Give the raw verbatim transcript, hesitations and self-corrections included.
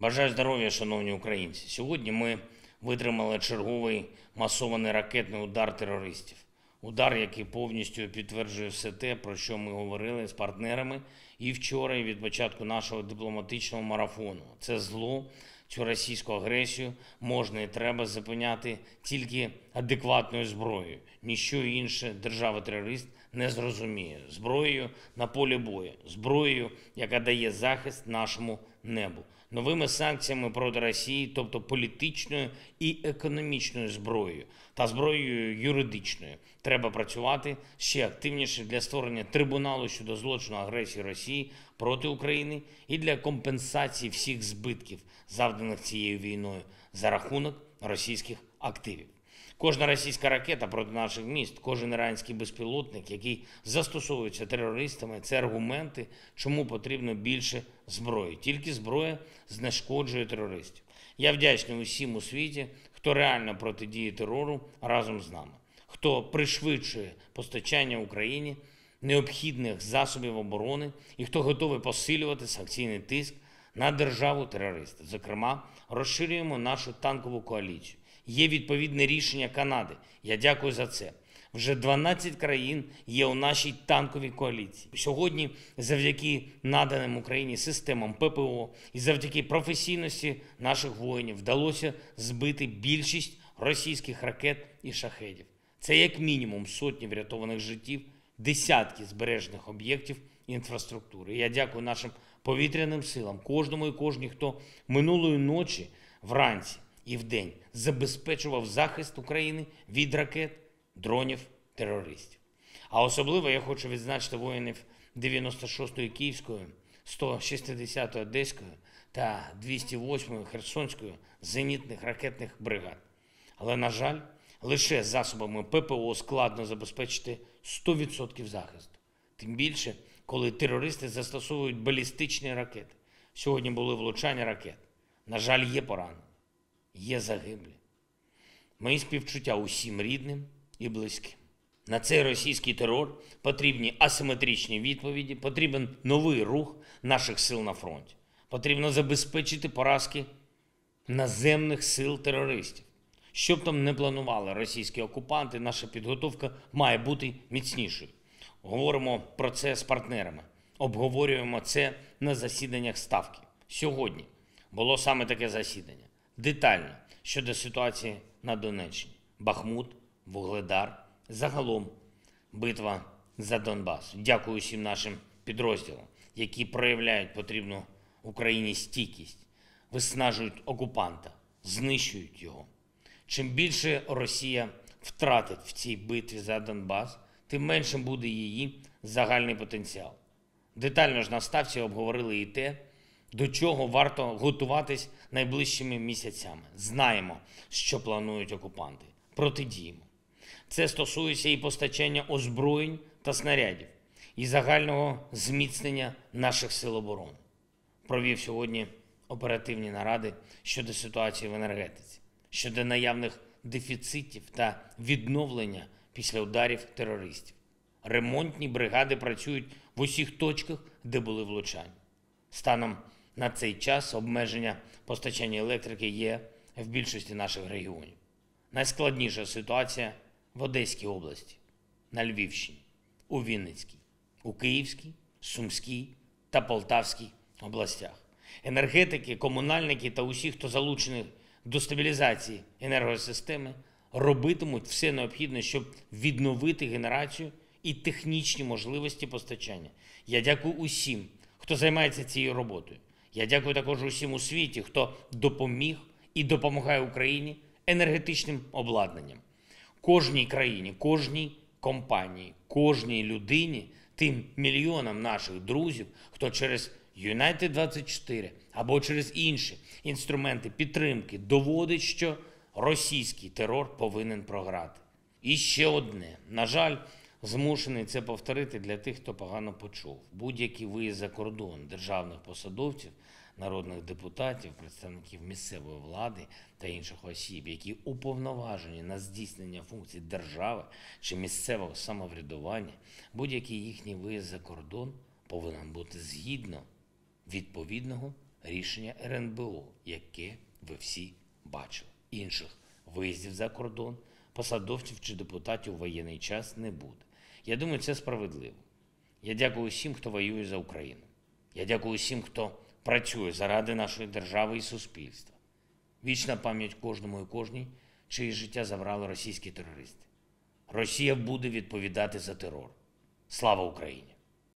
Бажаю здоров'я, шановні українці. Сьогодні ми витримали черговий масований ракетний удар терористів. Удар, який повністю підтверджує все те, про що ми говорили з партнерами і вчора, і від початку нашого дипломатичного марафону. Це зло, цю російську агресію можна і треба зупиняти тільки адекватною зброєю. Ніщо інше держава-терорист не зрозуміє. Зброєю на полі бою, зброєю, яка дає захист нашому небу. Новими санкціями проти Росії, тобто політичною і економічною зброєю та зброєю юридичною, треба працювати ще активніше для створення трибуналу щодо злочину агресії Росії проти України і для компенсації всіх збитків, завданих цією війною за рахунок російських активів. Кожна російська ракета проти наших міст, кожен іранський безпілотник, який застосовується терористами, це аргументи, чому потрібно більше зброї. Тільки зброя знешкоджує терористів. Я вдячний усім у світі, хто реально протидіє терору разом з нами, хто пришвидшує постачання Україні необхідних засобів оборони і хто готовий посилювати санкційний тиск на державу-терориста. Зокрема, розширюємо нашу танкову коаліцію. Є відповідне рішення Канади. Я дякую за це. Вже дванадцять країн є у нашій танковій коаліції. Сьогодні завдяки наданим Україні системам ППО і завдяки професійності наших воїнів вдалося збити більшість російських ракет і шахедів. Це як мінімум сотні врятованих життів, десятки збережених об'єктів інфраструктури. Я дякую нашим повітряним силам, кожному і кожній, хто минулої ночі, вранці і вдень забезпечував захист України від ракет, дронів, терористів. А особливо я хочу відзначити воїнів дев'яносто шостої Київської, сто шістдесятої Одеської та двісті восьмої Херсонської зенітних ракетних бригад. Але, на жаль, лише засобами ППО складно забезпечити сто відсотків захисту. Тим більше, коли терористи застосовують балістичні ракети. Сьогодні були влучання ракет. На жаль, є поранені, є загиблі. Мої співчуття усім рідним і близьким. На цей російський терор потрібні асиметричні відповіді, потрібен новий рух наших сил на фронті. Потрібно забезпечити поразки наземних сил терористів. Що б там не планували російські окупанти, наша підготовка має бути міцнішою. Говоримо про це з партнерами, обговорюємо це на засіданнях Ставки. Сьогодні було саме таке засідання. Детально щодо ситуації на Донеччині. Бахмут, Вугледар, загалом битва за Донбас. Дякую всім нашим підрозділам, які проявляють потрібну Україні стійкість, виснажують окупанта, знищують його. Чим більше Росія втратить в цій битві за Донбас, тим меншим буде її загальний потенціал. Детально ж на Ставці обговорили і те, до чого варто готуватись найближчими місяцями. Знаємо, що планують окупанти. Протидіємо. Це стосується і постачання озброєнь та снарядів, і загального зміцнення наших сил оборони. Провів сьогодні оперативні наради щодо ситуації в енергетиці, щодо наявних дефіцитів та відновлення після ударів терористів. Ремонтні бригади працюють в усіх точках, де були влучання. Станом на цей час обмеження постачання електрики є в більшості наших регіонів. Найскладніша ситуація в Одеській області, на Львівщині, у Вінницькій, у Київській, Сумській та Полтавській областях. Енергетики, комунальники та усі, хто залучений до стабілізації енергосистеми, робитимуть все необхідне, щоб відновити генерацію і технічні можливості постачання. Я дякую усім, хто займається цією роботою. Я дякую також усім у світі, хто допоміг і допомагає Україні енергетичним обладнанням. Кожній країні, кожній компанії, кожній людині, тим мільйонам наших друзів, хто через Юнайтед двадцять чотири або через інші інструменти підтримки доводить, що російський терор повинен програти. І ще одне. На жаль, змушений це повторити для тих, хто погано почув. Будь-який виїзд за кордон державних посадовців, народних депутатів, представників місцевої влади та інших осіб, які уповноважені на здійснення функцій держави чи місцевого самоврядування, будь-який їхній виїзд за кордон повинен бути згідно відповідного рішення ер ен бе о, яке ви всі бачили. Інших виїздів за кордон посадовців чи депутатів у воєнний час не буде. Я думаю, це справедливо. Я дякую всім, хто воює за Україну. Я дякую всім, хто працює заради нашої держави і суспільства. Вічна пам'ять кожному і кожній, чиє життя забрали російські терористи. Росія буде відповідати за терор. Слава Україні!